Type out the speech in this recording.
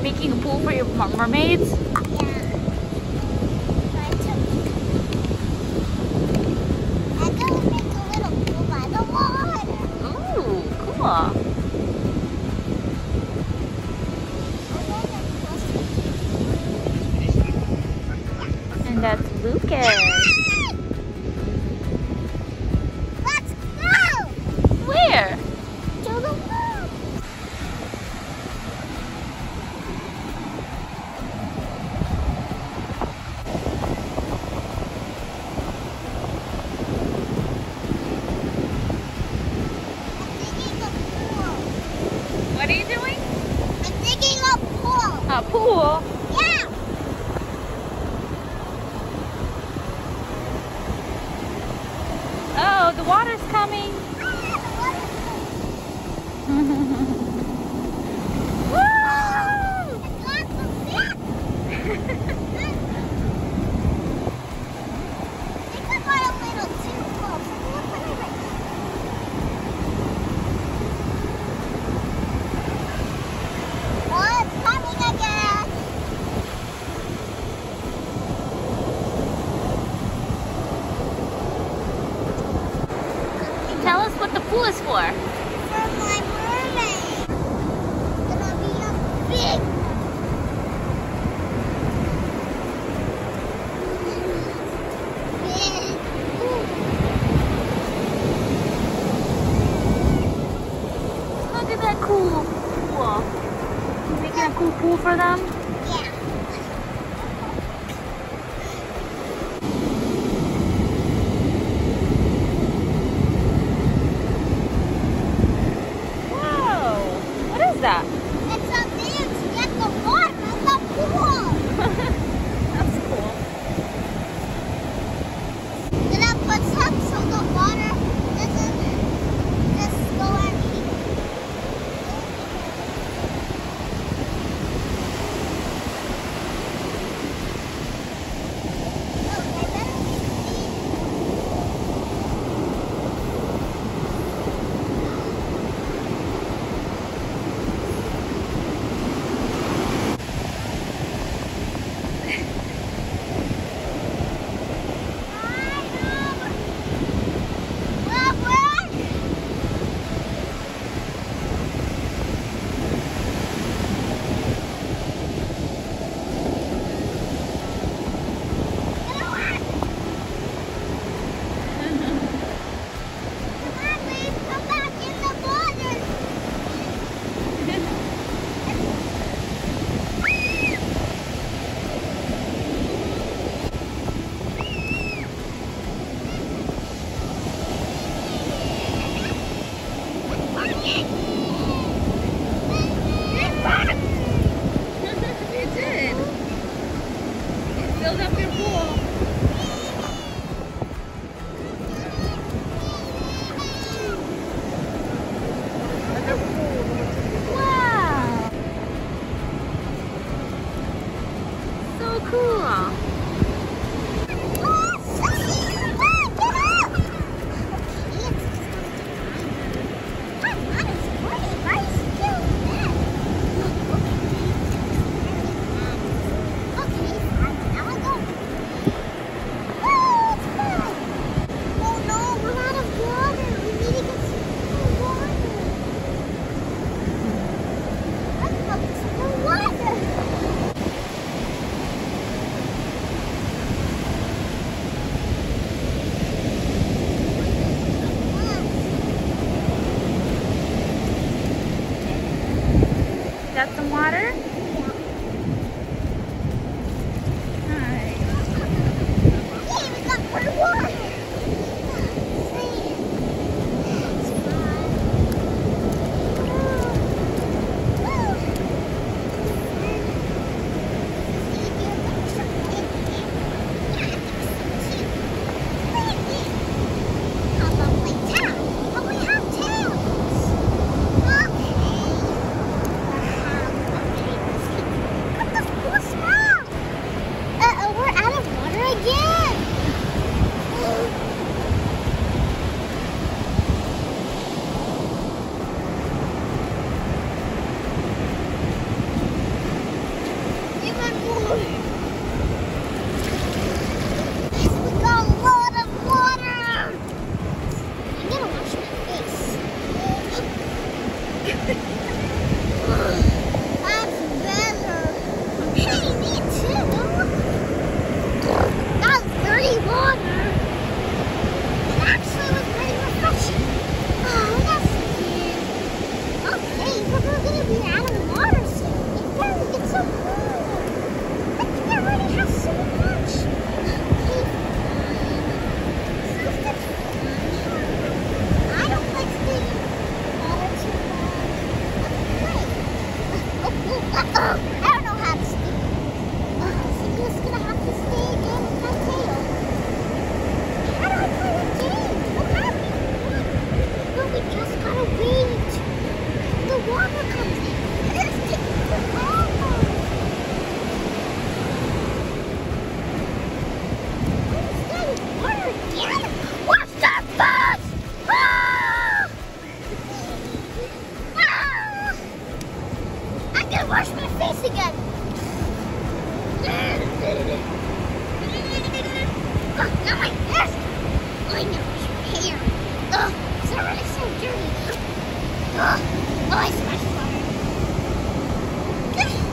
making a pool for your mermaids? Yeah. I'm gonna make a little pool by the water. Ooh, cool. And that's Lucas. Let's go! Where? To the pool. What are you doing? I'm digging a pool. A pool? Yeah. Oh, the water's coming. Woo! It's lots of fish. I think I got a little too close. Look what I like. Oh, it's coming again. Tell us what the pool is for. For my mermaid. It's gonna be a big Look at that cool pool. You making a cool pool for them? yeah. Whoa! What is that? It's a thing to get the water in the pool. That's cool. Gonna put some so the water doesn't just go everywhere. I know your hair. Ugh, sorry, it's so dirty. Ugh, oh, I smashed water.